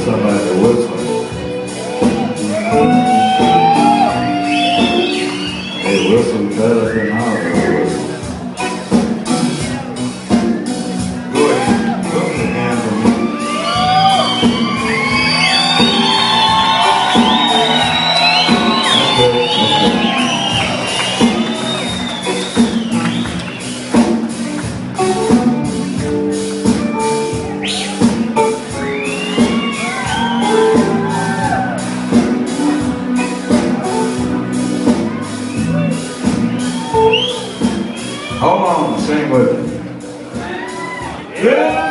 somebody to whistle. They whistle better than I will whistle. Go ahead, go again for me. Hold on, sing with me. Yeah.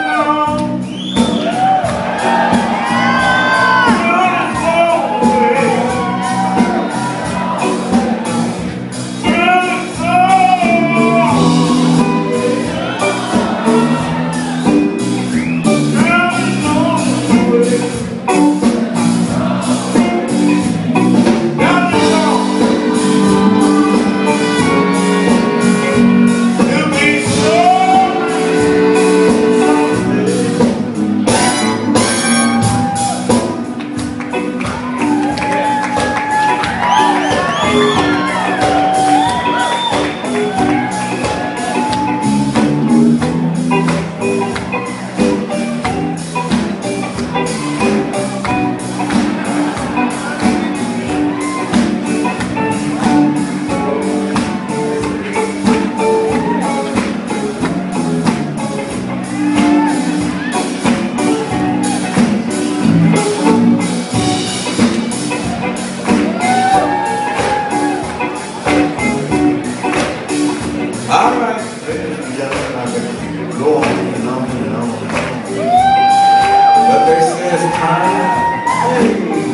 All right, ladies and gentlemen, I can go on and on and on. But they say it's time. Hey.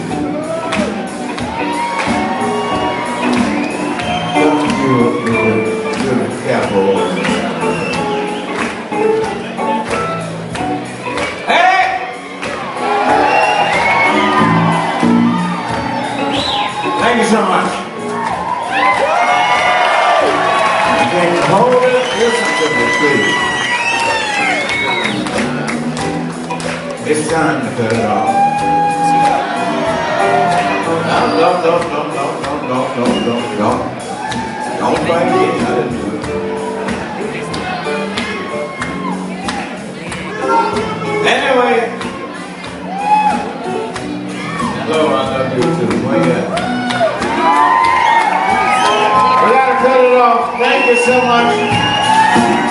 Don't you really careful. Hey! Thank you so much. Hold it, listen to me, please. It's time to cut it off. Don't fight it. I didn't do it. Anyway. Hello, I love you too. Where you at? We gotta cut it off. Thank you so much.